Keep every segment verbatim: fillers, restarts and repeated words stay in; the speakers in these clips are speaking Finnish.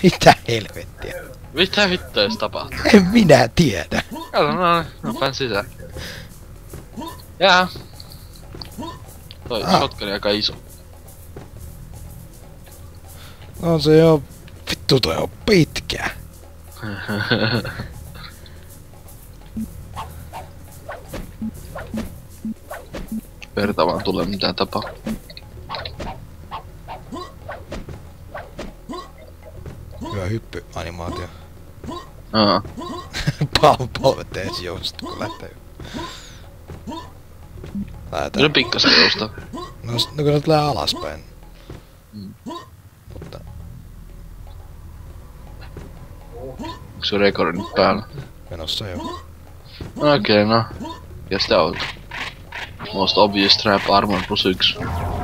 Mitä helvettiä? Mitä vittua edes tapahtuu? En minä tiedä. Kato, no niin, no pään sisään. Jaa. Toi Ah. shotgun aika iso. On se jo... Vittu toi on pitkä. Verta vaan tulee mitään tapaa. Hyvä hyppyanimaatio. Aa. Pal polvet ees jousta kun lähtee. Se Lähetään. on pikkasen jousta. No, s- no kun ne tulee alaspäin. Mm. Mutta... Onko se rekordi nyt päällä? Menossa jo. Okei, okay, no. Ja sitä on. Most obvious trap armor plus yksi.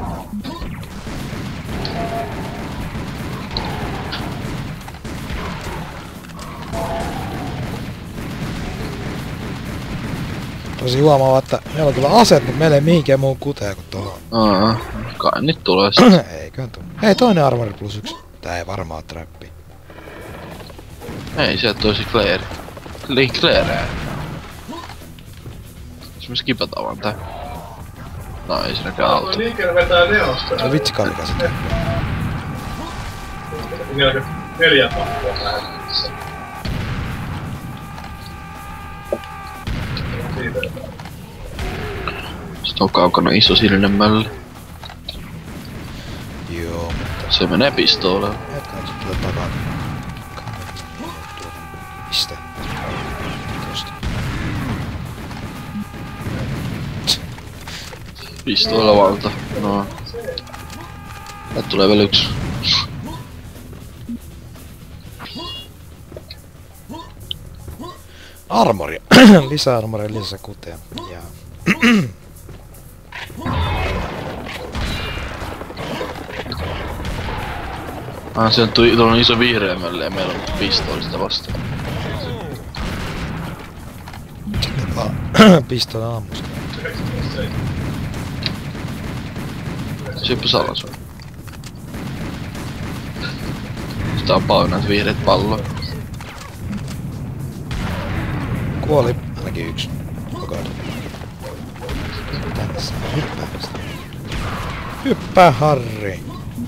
Tosi huomaava, että meillä on kyllä aseet, mutta meillä ei mihinkään muu kutea kuin tuohon. Aa, kai nyt tulee sit. Eiköhän tuu. Hei, toinen armori plus yksi. Tää ei varmaan trappi. Ei, sieltä toisi Claire. Link Claire. Jos me skipataan vaan tää. No ei siinäkään auta. Liikenne vetää neosta. No vitsi kallikas sitä. Vieläkö neljä pakkua lähdössä? Sitten on kaukana iso sininen mölli. Joo, mutta... Se menee pistoolella. Hetken se tulee takaa. Mistä? Tosta. Pistoolella valta. No. Täältä tulee vielä yksi. Armoria. Lisää armoria, lisää kutea. Ja... Ah, se on tui, tuolla on iso vihreä mölli ja meillä on pistoolista vastaan. Sitten vaan pistola ammusta. Syöppä salas. Sitä on paljon näitä vihreät palloja. Kuoli ainakin yksi. Koko ajan. Tänne saa hyppää sitä. Hyppää, Harri!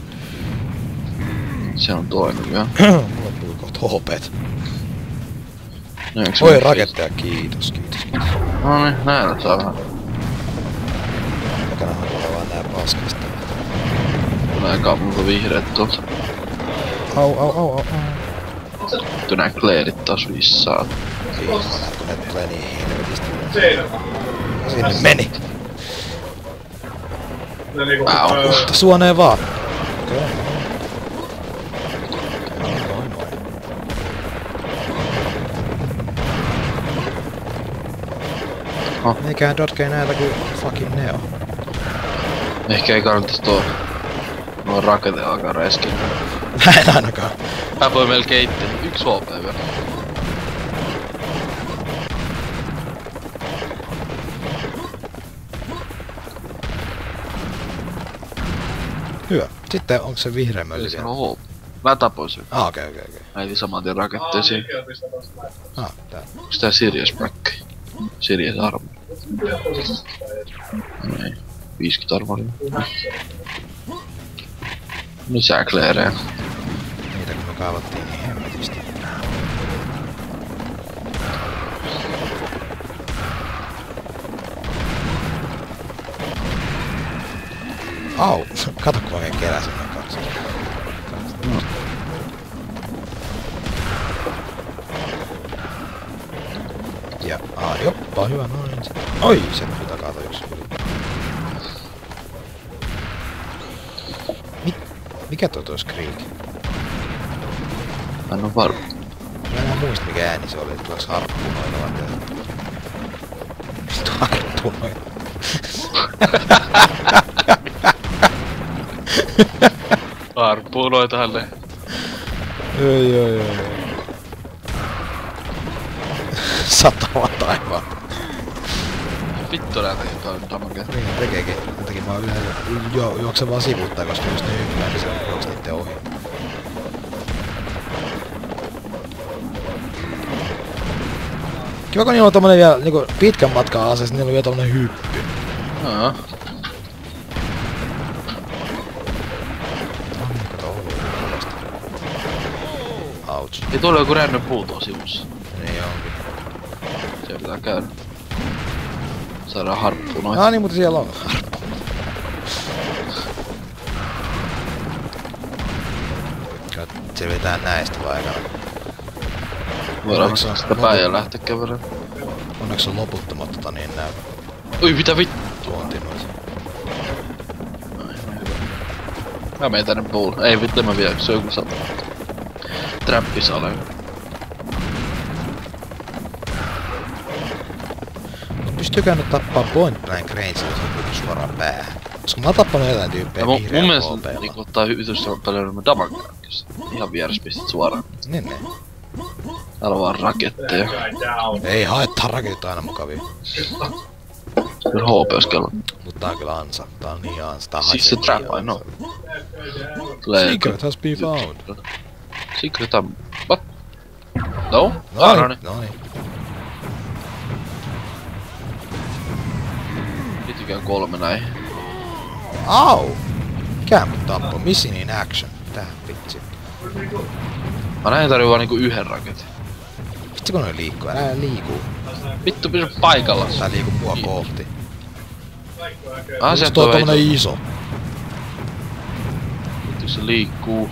Se on toinen vielä. Mulla tuli kohta hopet. No, eikö se Oi mene raketteja, kiitos, kiitos, kiitos. fi- No niin, näitä saa vähän. Takanahan tulee vaan nää paskasta. Tulee kaapulta vihreät tuolta. Au, au, au, au, au. Vittu nää Clairit taas vissaa. Kiitos, kun ne tulee niin helvetisti. Seinä. Sinne meni. Ne niinku... Au. öö, Mutta suoneen vaan. Okei. Noin, noin. Oh. Eiköhän dotkei näitä kuin fucking Neo. Ehkä ei kannattais tuo... Nuo raketeja alkaa reskiä. Mä en ainakaan. Mä voi melkein itse. Yksi H P vielä. Hyvä. Sitten onko se vihreä mölli Se vielä? on H P. Mä tapoin sen. Ah, okei, okei, okei. Äiti saman tien raketteja siihen. Mikä pistää taas näin? Ah, tää. Onks tää Sirius Back? Sirius armo. Ei. viisikymmentä armoria. Lisää Claireja. Niitä kun me kaivattiin niin hemmetisti. Au! Kato kun oikein keräsin noin kaksi. No. Ja, aa, joppa, hyvä, noin. Oi, se tuli takaa toi yksi yli. Mik, mikä toi toi Screak? Mä en oo varma. Mä en enää muista mikä ääni se oli, tuleeks harppunoilla vai mitä? Vittu harppunoilla. Harppuunoitahan ne. Oi, oi, oi. Satama taivaan. Vittu nää tekee toi damagea. Niin tekeekin. Sen takia mä oon yleensä jo, juoksen vaan sivuuttaa, koska jos ne hyppää, niin se on juoks niitten ohi. Kiva kun niillä on tommonen vielä niinku pitkän matkan asees, niillä on vielä tommonen hyppy. Aa. Kato ollut tällaista. Ouch. Ei tuolla joku random puu tuolla sivussa. Niin onkin. Se pitää käydä. Saadaan harppuu noin. Ah niin, mutta siellä on. Kyllä selvitään näistä vaikana. Voidaan Onneksi on- sitä päin ja lähteä kävelemään. Onneksi on loputtomat tota niin nää Oi mitä vittu. tuontinuit. Mä menen tänne puulle. Ei vittu mä vielä, se on joku sata. Trappisale. Pystyykö nyt tappaa point blank range, jos on suoraan päähän? Koska mä oon tappanut jotain tyyppejä Ja mun, mun vihreällä mielestä K P:llä. niinku ottaa hyvitystä paljon enemmän damagea, jos ihan vieres pistit suoraan. Niin niin. That Täällä on vaan raketteja. guy down. Ei haettaa raketit aina mukavia. Kyllä H P skella. Mutta tää on kyllä ansa. Tää on niin ansa. Tää Siis haisee se trap, niin I know. ansa. Tulee... Secret has been found. Secret am... What? No? No Ah, no niin. niin, no niin. Pitikään kolme näin. Au! Mikä mut tappoi? Missing in action. Tää vitsi. Mä näin tarvii vaan niinku yhden raketin. Vitsi kun noi liikkuu. Älä liiku. Vittu pysy paikalla. Tää liiku mua kohti. Ah, Onks se tuo tuo tommonen ei iso? Vittu se liikkuu.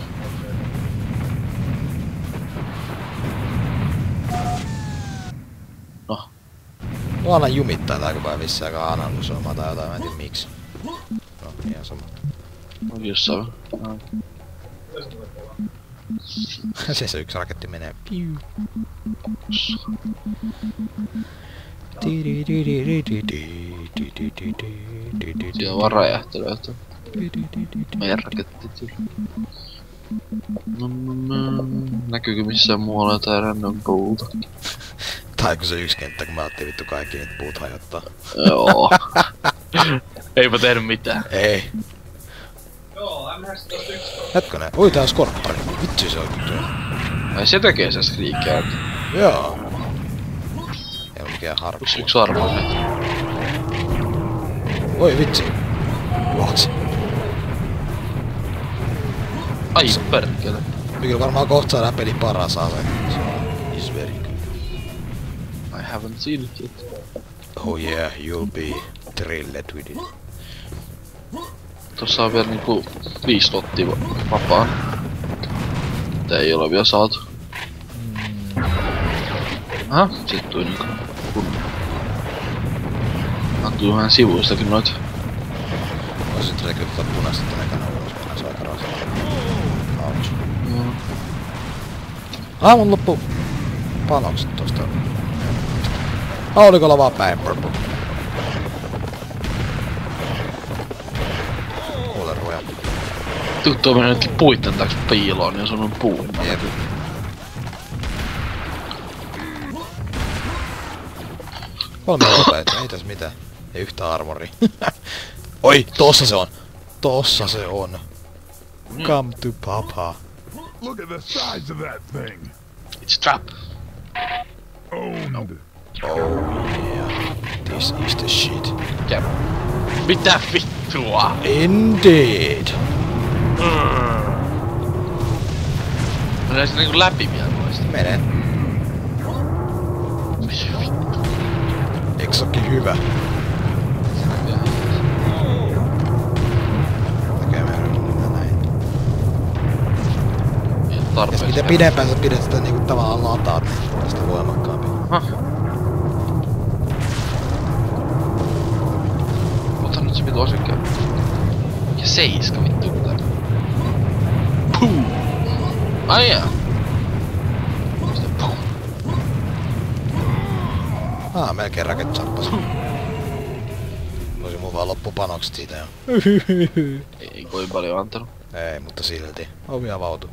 No. Mua aina jumittaa tää kun mä vissiin aika analysoimaan tai jotain. Mä en tiedä miksi. No, ihan sama. On jossain. Ah. Se se yksi raketti menee. Piu. Siellä on vaan räjähtelyä. Meidän rakettit. No, no, no. Näkyykö missään muualla jotain random puuta? Tai kun se yksi kenttä, kun mä otin vittu kaikki niitä puut hajottaa. Joo. Eipä tehnyt mitään. Ei. Joo, M kaksitoista yksitoista. Hetkonen. Oi tää on skorppari. Vitsi se on kyllä. Ai se tekee se skriikkiä. Joo. Ei oo mikään harppu. Yksi yksi arvo. Oi vitsi. Juoksi. Ai perkele. Kyllä varmaan kohta saadaan pelin paras ase. Is very good. I haven't seen it yet. Oh yeah, you'll be thrilled with it. Tossa on vielä niinku viisi slottia vapaan. Tää ei ole vielä saatu. Aha, sit tuli niinku kunnon. Antuu vähän sivuistakin noita. Voisit rekryttaa punaista tänne kanavalla, jos mennään aika rastaa. Ouch. Mm. Ah, mun loppu panokset tosta. Haulikolla vaan päin, purple. Kuule ruoja. Tuttu on mennyt nytkin puitten taakse piiloon, niin se on puu. Jep. Kolme nopeita, ei tässä mitään. Ei yhtä armori. Oi, tossa se on. Tossa se on. Come to papa. Look at the size of that thing. It's trap. Owned. Oh yeah. This is the shit. Jep. Mitä vittua? Indeed. Menee se niinku läpi vielä noista. Mene. Eikö se ookin hyvä? Okei, me yritetään näin. Ei Ja tarpeeksi. mitä pidempään sä pidät sitä niinku tavallaan lataat, niin sitä voimakkaampi. Hah. Ota nyt se vitu asekkää. Ja seiska vittu tää. Puu! Ai jaa. Sitten puu. Ah, melkein raket sappas. Voisi mun vaan loppupanokset siitä jo. Ei kovin paljon antanut. Ei, mutta silti. Ovi avautu.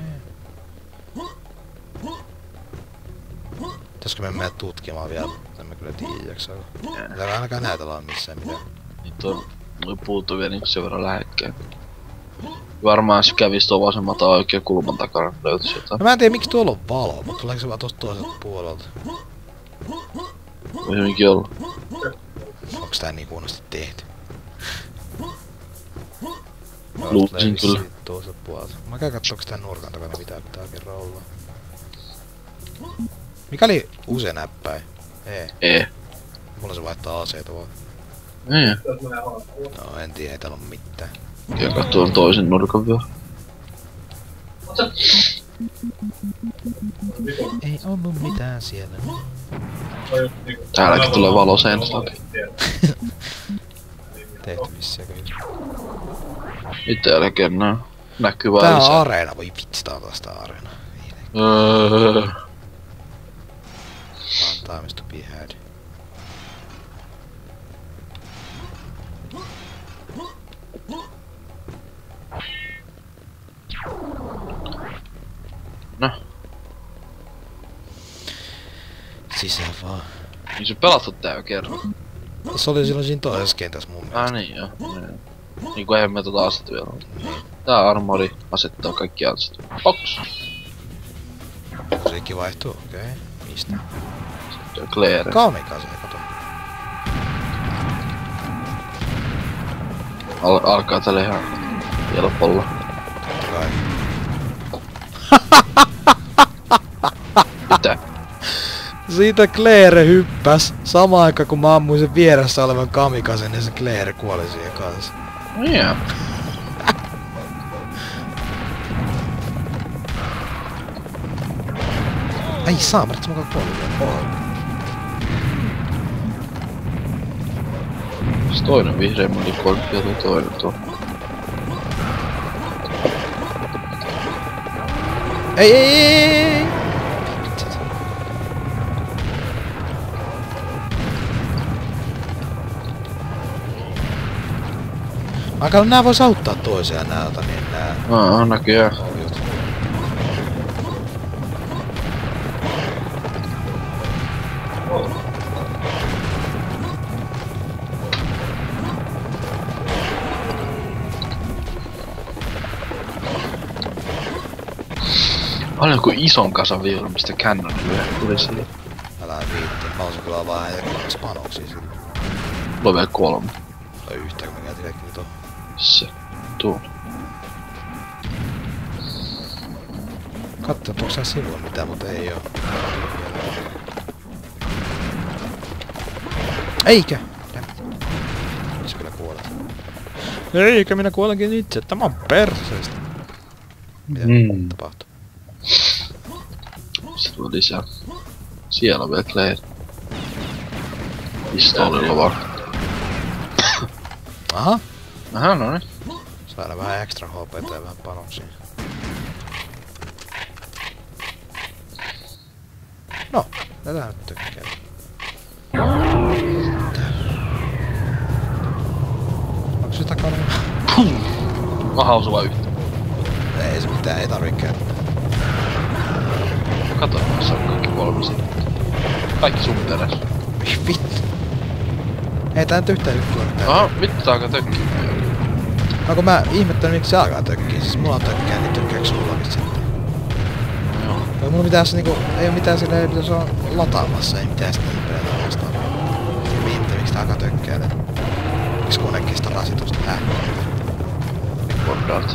Pitäisikö me mennä tutkimaan vielä? En mä kyllä tiedä, jaksaako. Ei ainakaan näytä vaan missään mitään. Nyt on noi puut on vielä niinku sen verran lähekkäin. Varmaan jos kävis tuon vasemmalta oikein kulman takana löytyis jotain. No mä en tiedä miksi tuolla on valo, mutta tuleeko se vaan tosta toiselta puolelta? Voi hyvinkin olla. Onks tää niin huonosti tehty? Luulisin kyllä. Tuosta puolta. Mä käyn kattoo, onks tän nurkan takana mitä pitää kerran olla. Mikä oli usein näppäin? Ei. Ei. Mulla se vaihtaa aseita vaan. Ei. No en tiedä, ei täällä oo mitään. Ja katsotaan toisen nurkan vielä. Ei oo mitään siellä. Täälläkin tulee valo seinästä läpi. Tehty vissiin aika hyvin. Nyt ei ole kennää. Näkyy vaan Tää on lisää. areena, voi vitsi tää on taas tää areena. Öö. Times to be had. No, Sisään vaan. niin se pelattu tää jo kerran. Se oli silloin siinä toisessa kentässä mun mielestä. Ah niin joo. Niin. Niinku eihän me tota asetta vielä ollut. Tää armori asettaa kaikki aset. Box! Musiikki vaihtuu, okei. Okay. Mistä? Sitten on Claire. Kamikaze, kato. Al alkaa tälle ihan helpolla. Totta kai. Mitä? Siitä Claire hyppäs samaan aikaan kun mä ammuin sen vieressä olevan kamikazen ja se Claire kuoli siihen kanssa. No yeah. Ai saamari, se mukaan kuoli vielä. Oh. Se toinen vihreä meni korkki ja tuo toinen tuo. Ei, ei, ei, ei! Mä katson, nää vois auttaa toisiaan nää, ota niin nää Aa, näköjään. ohjut. On joku ison kasan vielä, mistä Cannon tuli sille. Älä viitti, mä olisin kyllä vaan heitä panoksia sille. Mulla on vielä kolme. Tai yhtä, kun mä käytin kaikki nyt on. Se. Tuo. Katso, onko siellä sivulla mitään, mutta ei oo. Eikä! Missä kyllä kuolet? Eikä, minä kuolenkin itse. Tämä on perseestä. Mitä Mm. tapahtuu? Se tuo lisää. Siellä on vielä Claire. Pistoolilla vaan. Aha! Aha, no niin. Saadaan vähän extra H P:tä ja vähän panoksia. No, tätä nyt tykkää. Onko se takana? Mä hausun vaan yhtä. Ei se mitään, ei tarvii käyttää. Kato, se on kaikki kolme siinä. Kaikki sun teräs. Ei vittu. Ei tää nyt yhtään juttua mitään. Aha, vittu tää alkaa tökkiä. No kun mä ihmettelen miksi se alkaa tökkiä, siis mulla on tökkää, niin tökkääks sullakin sitten? Joo. Ei mulla mitään se niinku, ei oo mitään silleen, mitä se on lataamassa, ei mitään sitä nipeä vastaan. Viitte, miksi tää alkaa tökkäällä? Miksi konekin sitä rasitusta? Häh? Bordaat.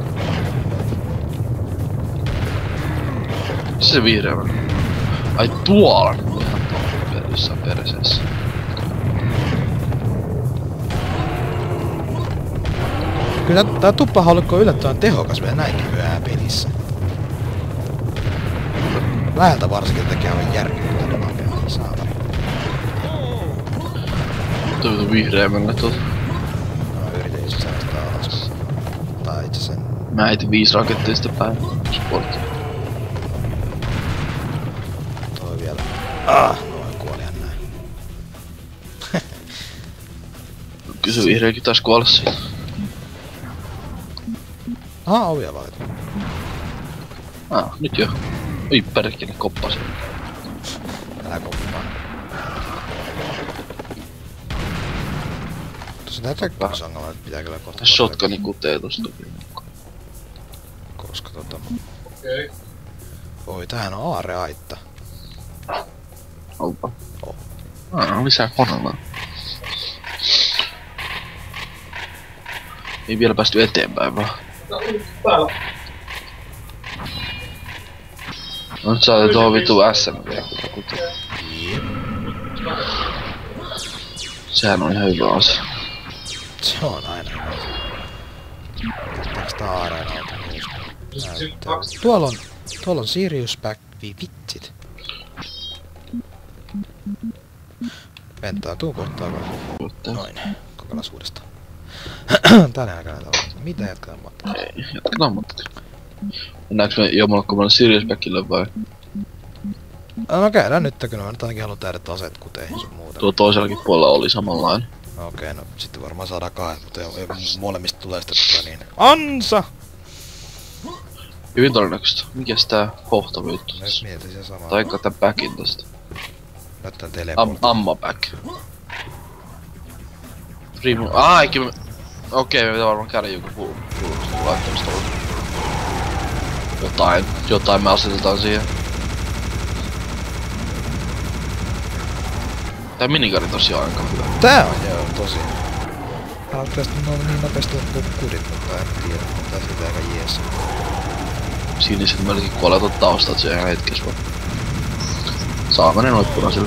Missä se vihreä on? Ai tuolla! Ihan tuolla jossain perseessä. Kyllä tää, tää tuppahaulukko on yllättävän tehokas vielä näinkin myöhään pelissä. Läheltä varsinkin tekee aivan järkyttävän nopeaa, saatari. Tuo vihreä mennä tuolta. Mä yritin itse saada sitä alas. Tai itse sen. Mä heitin viisi raketteista päin. Sportti. Toi vielä. Ah, noin kuolihan näin. Kysy vihreäkin taas kuolla siitä. Aha, ovia valittu. Ah, nyt jo. Oi perkele, koppas. Älä koppaa. Tossa tää tökkäysongalla, että pitää kyllä kohta... Shotguni kutee tosta. Koska tota... Okei. Oi, tämähän on aarreaitta. Alta. Oh. Ah, lisää koneella. Ei vielä päästy eteenpäin vaan. Täällä. No nyt saatiin tuohon vitu S M G. Jep. Sehän on ihan hyvä asia. Se on aina hyvä. Otetaanko tää areenalta myös? Näyttää. Tuolla on, tuolla on Sirius Back, vi vitsit. Ventaa, tuu kohtaa vaan. Noin, kokonaisuudestaan. Tänne aikana tavallaan. Mitä jatketaan matkaa? Ei, jatketaan matkaa. Mennäänkö me jommallekummalle Sirius Backille vai? No käydään nyt, kun mä nyt ainakin haluan täydät aseet kuteihin sun muuta. Tuo toisellakin puolella oli samanlainen. Okei, okay, no sitten varmaan saadaan kahdet, mutta jo, jo, molemmista tulee sitten tota niin. Ansa! Hyvin todennäköistä. Mikäs tää hohtava juttu? Mä just mietin sen samaa. Taikka tän backin tästä. Näyttää Am teleportti. Amma back. Primo. Ah, eikä me... Okei, me pitää varmaan käydä joku puu. Puu laittamista olla. Jotain. Jotain me asetetaan siihen. Tää minikari tosiaan aika hyvä. Tää on joo, tosi. Haluatko tästä no, niin nopeasti loppuu kudit, mutta en tiedä, mutta siitä aika jees. Siniset melkein kuolee tuot taustat se ihan hetkes vaan. Saamane noit punaisille.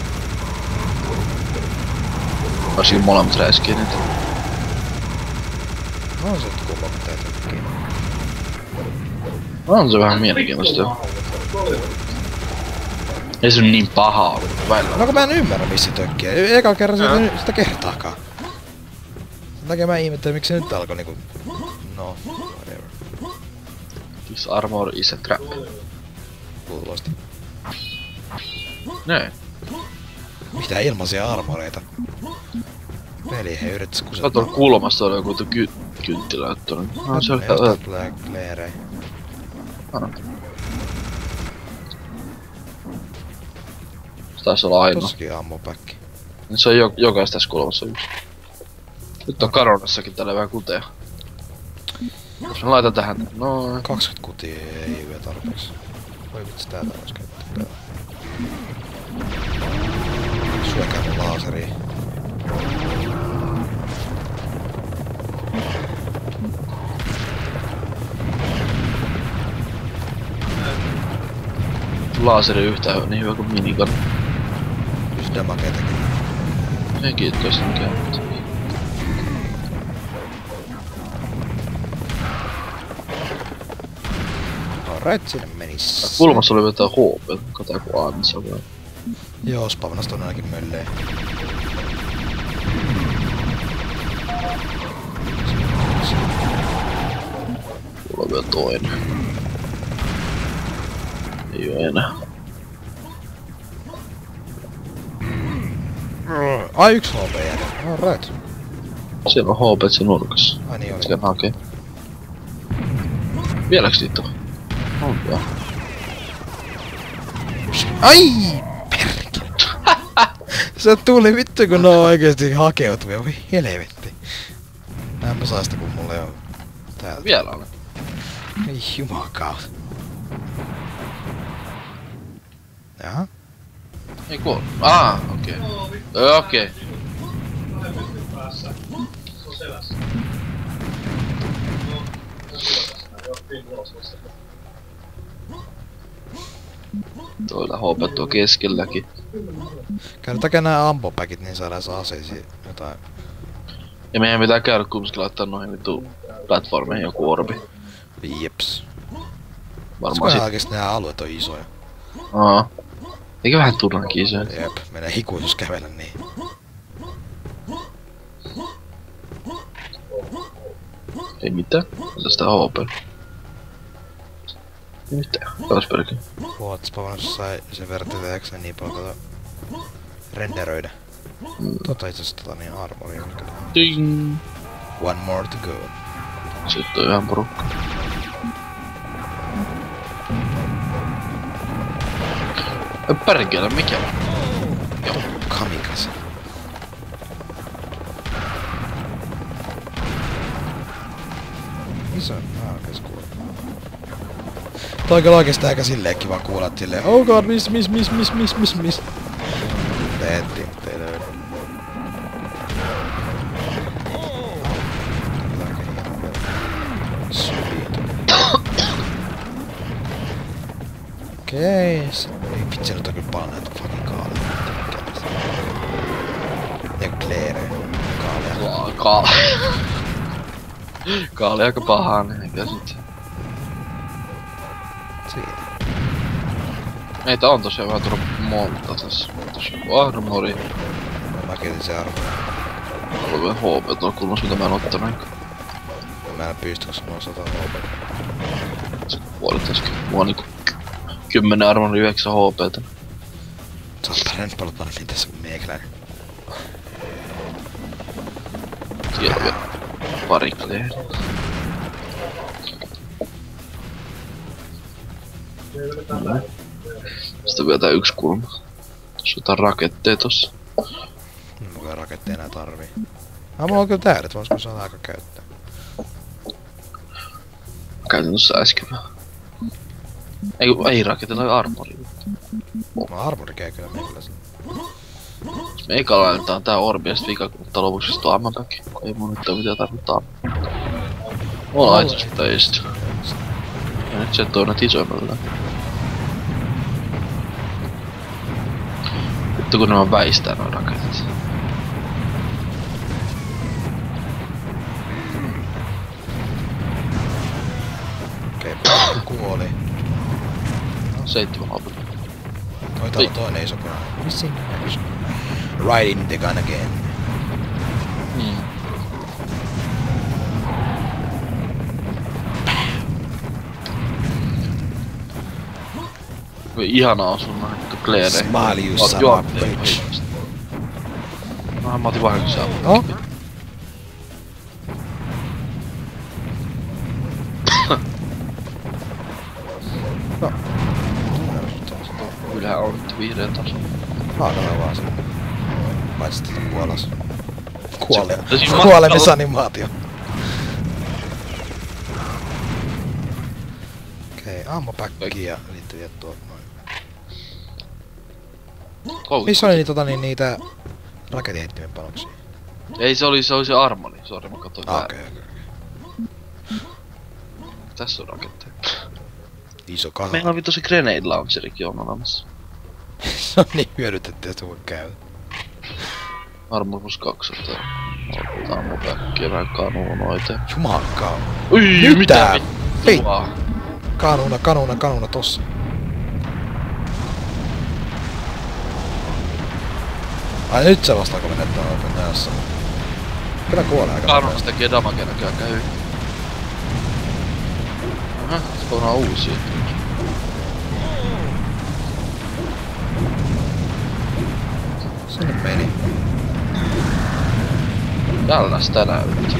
Varsinkin molemmat räiskii niitä. No on se kumma, mitä ei tykkää. On se vähän mielenkiintoista jo. Ei se niin paha oo välillä. No kun mä en ymmärrä missä tökkii. Eka kerran se ei sitä kertaakaan. Sen takia mä ihmettelen miksi se nyt alkoi niinku... No, whatever. This armor is a trap. Kuulosti. Nee. Mitä ilmaisia armoreita? Peli he yrittäis Sä kusettaa. tuolla kulmassa oli joku ky kynttilä juttu. No se oli Jostain tulee kleerei. Ah. Se taisi olla ainoa. Tossakin ammopäkki. Se on jo jokaista tässä kulmassa yksi. Nyt on Karonassakin tällä vähän kutea. Jos mä laitan tähän, noin. kaksikymmentä kutia ei vielä tarpeeksi. Voi vitsi täältä vois käyttää täällä. Syökää mun laaseriin. Laaseri yhtään niin hyvä kuin minigun. Just damakeitakin. Ei kiitos mikään. Alright, sinne menis. Kulmassa oli jotain H P, kato joku Ansa vai. Joo, spavnasta on ainakin mölleen. Mulla on vielä toinen. Ei oo enää. Ai yksi H P jäljellä. Alright. Siellä on H P se nurkassa. Ai niin oli. Sen hakee. Vieläks niitä on? On joo. Ai! Perkele. Se tuli vittu kun ne on oikeesti hakeutuvia. Voi helvetti. Näin mä saa sitä kun mulla ei oo täältä. Vielä on. Ei jumakaut. Jaha. Ei kuollu. Ah, okei. Okay. Okei. Okay. Päässä. Se on selässä. Toilla H P tuo keskelläkin. Käytetäänkö nää ampopäkit niin saadaan aseisiin jotain. Ja meidän pitää käydä kumminkin laittaa noihin vittu platformeihin joku orbi. Jeps. Varmaan Koska sit. oikeesti nää alueet on isoja. Aa. Eikä vähän turhankin isoja. Jep, menee hikuisuus kävellä niin. Ei mitään. Tästä H P. Ei mitään. Katos perkele. Huotspavannossa sai sen verran, että jaksa niin paljon kato renderöidä. Mm. Tota itse asiassa tota niin armoria. Ding. One more to go. Sitten on ihan porukka. Ei perkele, mikä on? Joo. Kamikaze. Missä on? Ah, okei se kuulee. Toi on kyllä oikeesti aika silleen kiva kuulla, että silleen oh god, miss, miss, miss, miss, miss, miss, miss. Sieltä eettiin, mutta ei löydy. Okei, okay. Ei vitsi, nyt on kyllä paljon näitä fucking kaaleja. Ja Claire. Kaaleja. Kaale. Kaale aika pahaa, niin eikä sit. Siinä. Meitä on tosiaan vähän tullut monta tässä. Tossa on armori. Mäkin otin se armori. Mulla on vielä H P tuolla kulmassa, mitä mä en ottanut. Mä en pysty, koska mulla on sata H P. Se puolet äsken. Mulla on niinku kymmenen armori yhdeksän H P:tä. Sä oot pärjännyt paljon paremmin tässä kuin meikäläinen. Siellä on vielä pari Claire. Sitten vielä tää yksi kulma. Tuossa on jotain raketteja tossa. Mulla ei raketteja enää tarvii. Ah, mulla on kyllä tähdet, voisiko saada aika käyttää? Käytin tossa äsken vähän. Ei, ei raketteja, tai armori. Mulla armori käy kyllä meikäläisellä. Meikalla laitetaan tää orbi ja sit vika kuluttaa lopuksi sit ammapäki. Ei mun nyt oo mitään tarvittaa. Mulla on aitsis mitä eistä. Ja nyt se toi näitä isoimmalla. Vittu kun nämä väistää noin raketit. Okei, okay, kuoli. Seitsemän loput. Toi täällä on toinen iso kone. Missing action. Riding the gun again. Hmm. Ihanaa on sun nähty Claire. Smile you son of a bitch. Mä mä otin vahingossa saamaan. Oh? No. Kyllähän on nyt vihreä taso. Haakalla vaan se. Paitsi tätä kuolas. Kuole. Se- siis Kuolemisanimaatio. Okei, okay, ammopäkkiä liittyviä tuot noin. Kou- Missä oli niitä, tota, niin, niitä raketinheittimen panoksia? Ei se oli se, oli se armori. Sori mä katsoin Ah, väärin. okei, okei. Tässä on raketteja. Iso kaha. Meillä on vittu se grenade launcherikin on olemassa. Se on niin hyödytetty, että voi käydä. Armor plus kaksi ottaa. Otetaan mun päkkiä vähän kanuunoita. Jumalkaa. Ui, Mitä? mitä Hei. vittua? Kanuna, kanuna, kanuna tossa. Ai nyt se vasta kun menet tuolla näössä. Kyllä kuolee aika Kanunasta tekee damagea näköjään aika hyvin. Aha, se on uusia. Sinne meni. Tällaista näyttää.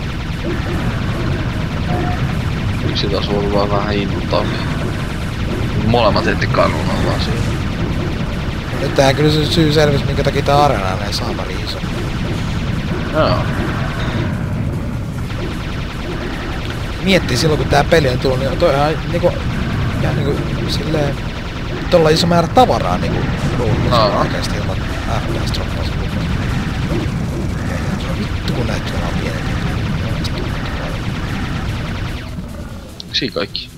Yksi taas ollut vaan vähän innoittavia. Molemmat heitti kanunan vaan siihen. Nyt tähän kyllä se syy selvisi, minkä takia tää arena on näin saamari iso. Joo. Miettii silloin kun tää peli on tullut, niin toi ihan niinku... Ja niinku silleen... Tuolla iso määrä tavaraa niinku ruudulla Aa. oikeesti ilman F P S droppaus. Vittu kun näet tuolla on pienempi. Siinä kaikki.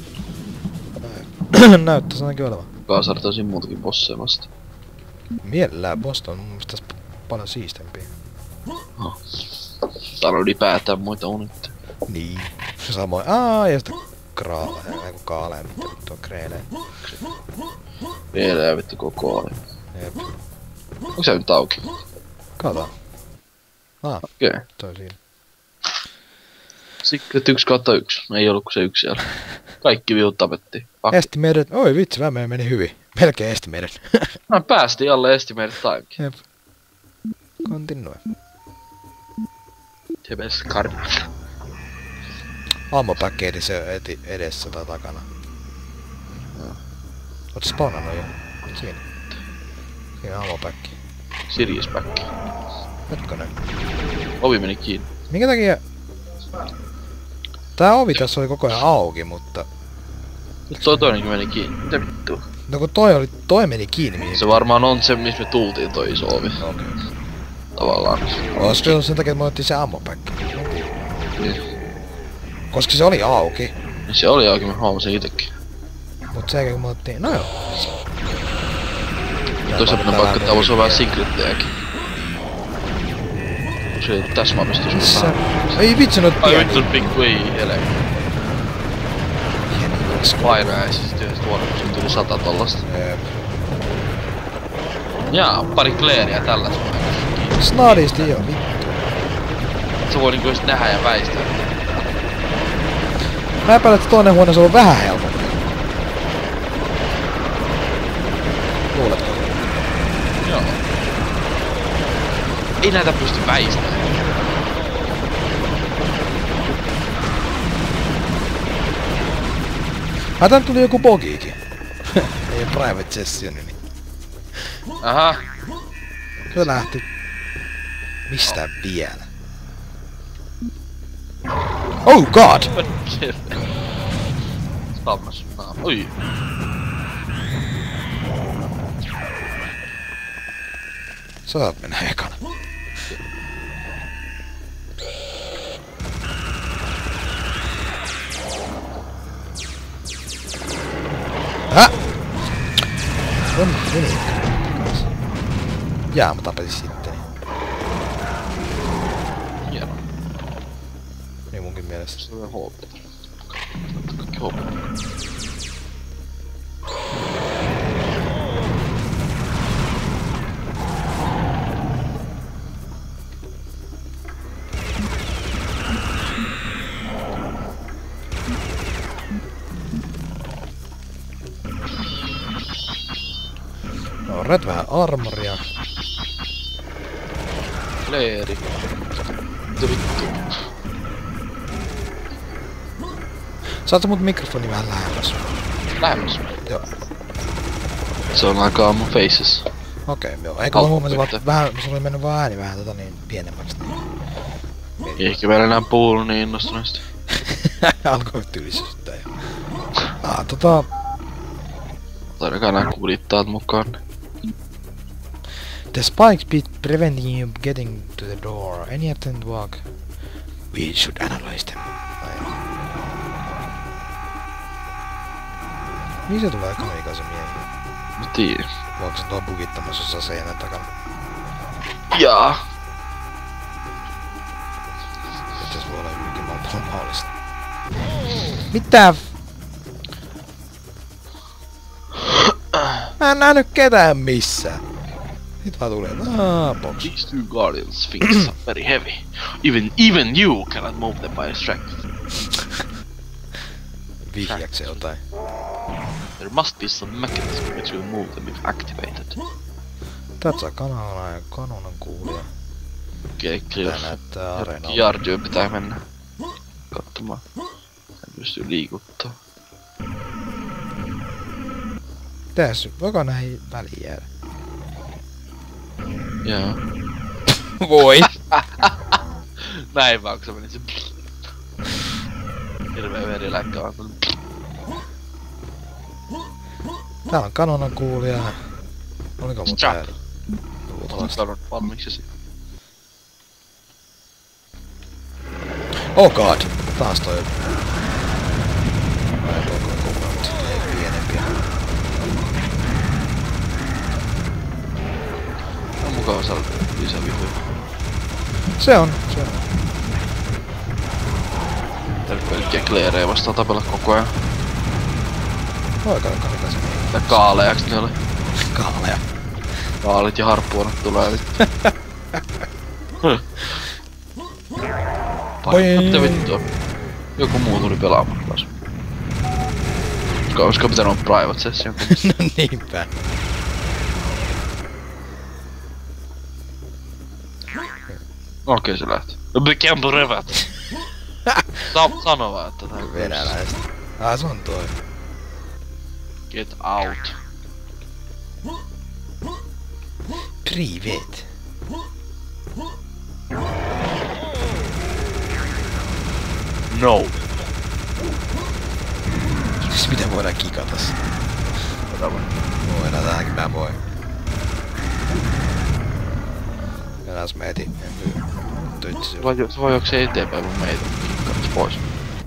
Näyttäis ainakin olevan. Kaasartaisin muutakin bosseja vasta. Mielellään Boston on mun mielestä tässä paljon siistempiä. Oh. Täällä on ylipäätään muita unitteja. Niin. Samoin. Aa, ja sitten kraala. Eiku kaaleja, mitä vittu on kreelejä. Vielä ja vittu koko ajan. Jep. Onko se nyt auki? Kato. Ah, Okei. Okay. toi siinä. Secret yksi kautta yksi. Ei ollut kuin se yksi siellä. Kaikki viut tapettiin. Pakki. Esti meidät. Oi vitsi, mä meni, meni hyvin. Melkein esti meidät. No, päästiin alle estimated timekin. Jep. Continue. Tebes Cardinal. Ammopäkkeeti se eti edessä tai takana. Oot spawnannut jo? Siinä. Siinä on ammopäkki. Sirius back. Hetkonen. Ovi meni kiinni. Minkä takia... Tää ovi tässä oli koko ajan auki, mutta... Nyt toi toinenkin meni kiinni. Mitä vittua? No kun toi oli, toi meni kiinni mihin. Se varmaan on se, missä me tultiin toi iso ovi. Okei. Okay. Tavallaan. Olisiko se ollut sen takia, että me otettiin se ammopäkki? Niin. Koska se oli auki. Se oli auki, mä huomasin itekin. Mut se kun me otettiin, no joo. Toisaalta paikka, että täällä on vähän secrettejakin. Se ei tässä mapista sulla Missä? vähän. Ei vitsi noit Ai pieniä. vittu pikku ei ele. Painajaisista siis yhdessä huoneessa tuli sata tollasta. Jep. Jaa, pari kleeriä tällä sun. Snadisti joo, vittu. Se voi niinku just nähdä ja väistää. Mä epäilen, että toinen huoneessa on ollut vähän helpompi. Luuletko? Joo. Ei näitä pysty väistämään. Ai tän tuli joku bogiikin. Ei private sessioni, niin. Aha. Se lähti. Mistä vielä? Oh god! Stammas naama. Oi. Saat mennä ekana. Häh? On meni. Jaa, mä tapasin sitten. Hieno. Niin munkin mielestä. Se on H P. Kaikki H P. No, red vähän armoria. Leeri. Mitä vittu? Saatko mut mikrofoni vähän lähemmäs? Lähemmäs. Joo. Se on aika mun faces. Okei, okay, joo. Eikö mä huomasin vaan, Alkupyttä. että vähän, se oli mennyt vaan ääni vähän tota niin pienemmäksi. Niin. Ehkä vielä enää puhunut niin innostuneesti. Alkoi tylsistyttää jo. Ah, tota... Ainakaan nää kuulittaat mukaan. The spikes be preventing you getting to the door. Any attempt to walk? We should analyze them. Ai. Mihin se tulee kamikaze miehiä? Mä tiedän. Onko se tuo bugittamassa jossain seinän takana? Jaa. Itse voi olla hyvinkin paljon mahdollista. Mitä? Mä en nähnyt ketään missään. Nyt vaan tulee aah, box. These two guardians things are very heavy. Even even you cannot move them by strength. Vihjäks se jotain? There must be some mechanism which will move them if activated. Tatsa kanana ja kanonan kuulija. Okei, okay, clear. Tää näyttää areenalta. Jardyön pitää mennä katsomaan. Hän pystyy liikuttaa. Tässä, voiko näihin väliin jäädä? Joo. Voi! Näin vaan, kun se meni se... Hirvee veriläikkä vaan tuli. Täällä on kanonan kuulija. Oliko mun Strap. täällä? Oletko Luultavasti. sanonut valmiiksesi? Oh god! Taas toi... Ai koko kuva, mut sitten ei pienempiä. On mukava saada lisää vihoja. Se on, se on. Täällä pelkkiä kleerejä vastaan tapella koko ajan. Voiko joka mitä se niin? Tää kaaleaksi ne oli. Kaalea. Kaalit ja harppuonat tulee nyt. Oi. Mitä vittua? Joku muu tuli pelaamaan taas. Olisiko pitänyt olla private session? No niinpä. Okei, se lähti. No became brevet. Sa sano vaan, että tää on Venäläistä. Ah, se on toi. Get out. Privet. No. Siis mitä voidaan kikata? Ota vai? Voidaan tähänkin mä voin. Eläs me eti. Tytsi. Vai, vai onko se eteenpäin mun meitä? Katsos pois.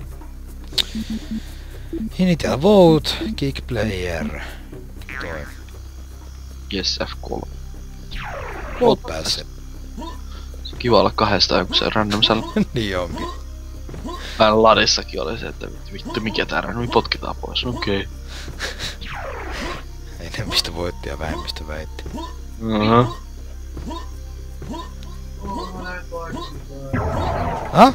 Initial vote, kick player. Toi. Yes, F kolme. Vote pääse. Se on kiva olla kahdestaan joku se random sal. Niin onkin. Vähän ladissakin oli se, että vittu mikä tää random potkitaan pois. Okei. Enemmistö voitti ja vähemmistö väitti. Mhm. Ah?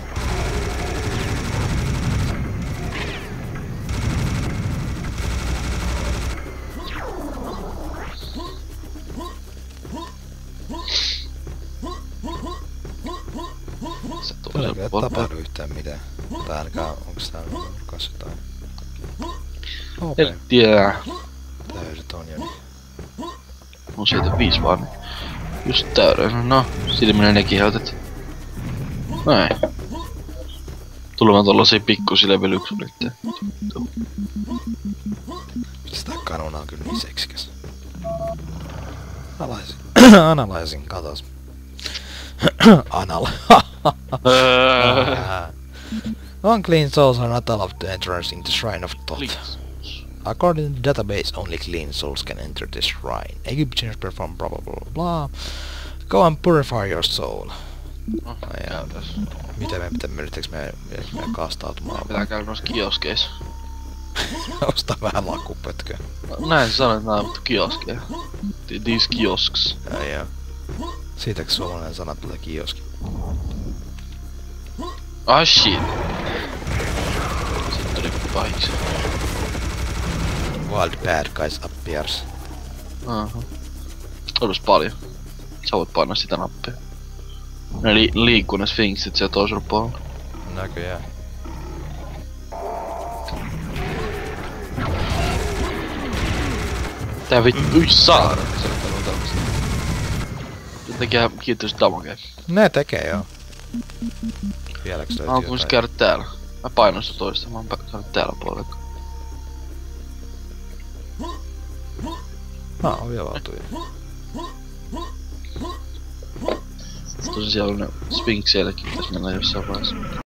Se Ei tulee kyllä tapahdu yhtään mitään. Tai ainakaan onks täällä nurkassa jotain. Okei. En tiedä. Täydet on jo niin. Mun siitä viis vaan. Just täyden. No, sillä menee nekin höytet. Näin. Tulemaan tollasia pikkusi level yksi nyt. Sitä kanona on kyllä niin seksikäs. Analaisin. Analaisin katos. Anal. Unclean souls are not allowed to enter in the Shrine of Thoth. According to the database, only clean souls can enter the shrine. Egyptians perform blah blah blah blah. Go and purify your soul. No, Ja, mitä me pitää, yritetäänkö me, me kastautumaan? pitää käydä noissa kioskeissa. Ostaa vähän lakupötköä. No, näin sä sanoit, että nää on vittu kioskeja. These kiosks. Ja, ja. Siitäkö suomalainen sana tulee kioski? Ah shit. Sitten tuli pahiksi. Wild bad guys appears. Aha. Olis paljon. Sä voit painaa sitä nappia. Ne li liikkuu ne sfinksit siellä toisella puolella. Näköjään. Tää vittu, ui saara. Se on paljon tällaista. Se tekee kiitos damagea. Ne tekee joo. Vieläks löytyy Mä oon kuitenkin käydä täällä. Mä painoin sitä toista, mä oon käydä täällä puolella. Ah, ovi avautuu jo. Tosi siellä on ne sfinkseitäkin, pitäis mennä jossain vaiheessa.